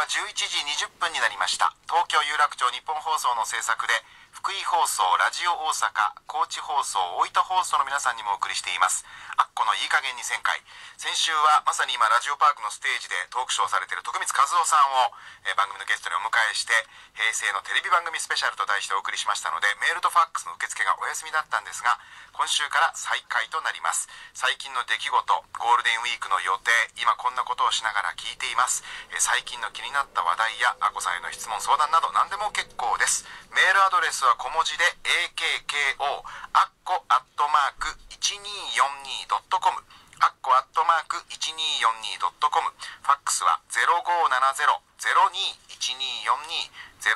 11時20分になりました。東京有楽町日本放送の制作で福井放送、ラジオ大阪、高知放送、大分放送の皆さんにもお送りしています。アッコのいい加減に1000回。先週はまさに今ラジオパークのステージでトークショーされている徳光和夫さんを、番組のゲストにお迎えして平成のテレビ番組スペシャルと題してお送りしましたので、メールとファックスの受付がお休みだったんですが、今週から再開となります。最近の出来事、ゴールデンウィークの予定、今こんなことをしながら聞いています。最近の気になった話題やアッコさんへの質問相談など何でも結構です。メールアドレスは小文字で AKKO アッコ@1242.com アッコ@1242.com ファックスは 0570-021242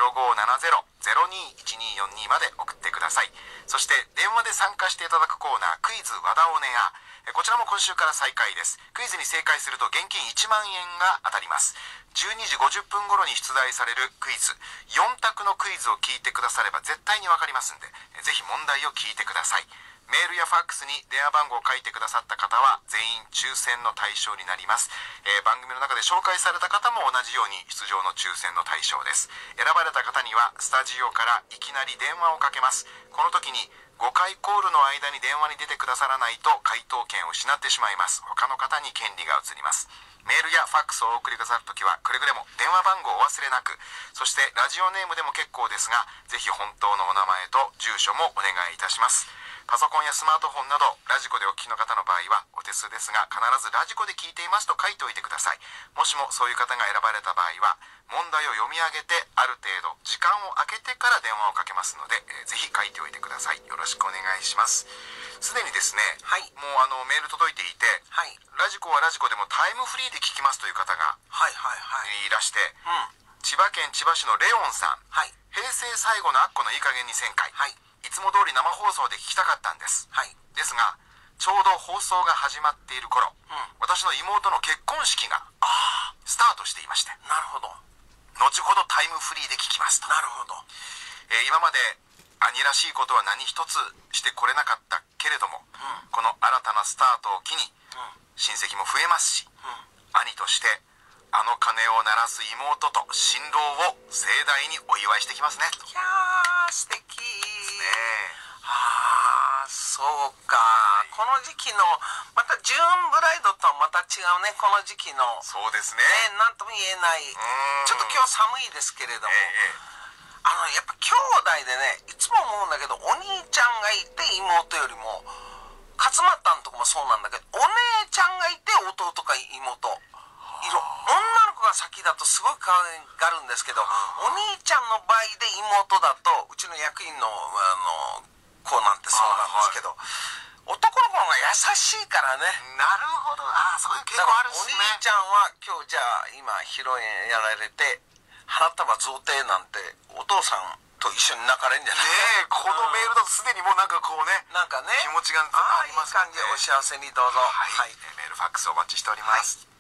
0570-021242まで送ってください。そして電話で参加していただくコーナー、クイズ和田オネア、こちらも今週から再開です。クイズに正解すると現金1万円が当たります。12時50分頃に出題されるクイズ、4択のクイズを聞いてくだされば絶対にわかりますんで、ぜひ問題を聞いてください。メールやファックスに電話番号を書いてくださった方は全員抽選の対象になります。番組の中で紹介された方も同じように出場の抽選の対象です。選ばれた方にはスタジオからいきなり電話をかけます。この時に5回コールの間に電話に出てくださらないと回答権を失ってしまいます。他の方に権利が移ります。メールやファックスをお送りくださるときはくれぐれも電話番号をお忘れなく、そしてラジオネームでも結構ですが、ぜひ本当のお名前と住所もお願いいたします。パソコンやスマートフォンなどラジコでお聞きの方の場合はお手数ですが、必ずラジコで聞いていますと書いておいてください。もしもそういう方が選ばれた場合は問題を読み上げてある程度時間を空けてから電話をかけますので、ぜひ書いておいてください。よろしくお願いします。すでにですね、 はい、 もうメール届いていて、 はい、 ラジコはラジコでもタイムフリーで聞きますという方がいらして、千葉県千葉市のレオンさん、 はい、 平成最後のアッコのいい加減に1000回、はい、いつも通り生放送で聞きたかったんです、はい、ですがちょうど放送が始まっている頃、私の妹の結婚式がスタートしていまして、 なるほど、 後ほどタイムフリーで聞きますと。 なるほど。 今まで兄らしいことは何一つしてこれなかったけれども、この新たなスタートを機に、親戚も増えますし、兄としてあの鐘を鳴らす妹と新郎を盛大にお祝いしてきますね。いやー、素敵ですね。 そうか、この時期のまたジューンブライドとはまた違うね、この時期の。 そうですね、 なんとも言えない。ちょっと今日寒いですけれども、やっぱ兄弟でね、いつも思うんだけど、お兄ちゃんがいて妹よりも、勝俣のとこもそうなんだけど、お姉ちゃんがいて弟か妹、女の子が先だとすごい可愛がるんですけど、お兄ちゃんの場合で妹だと、うちの役員の子なんてそうなんですけど、男の子が優しいからね。 なるほど、そういう傾向あるんですね。 お兄ちゃんは今日じゃあ今披露宴やられて花束贈呈なんてお父さんと一緒に泣かれるんじゃないね。このメールだとすでにもうなんかこうね、 なんかね、 気持ちがありますので、 いい感じでお幸せにどうぞ。 はい、メールファックスお待ちしております。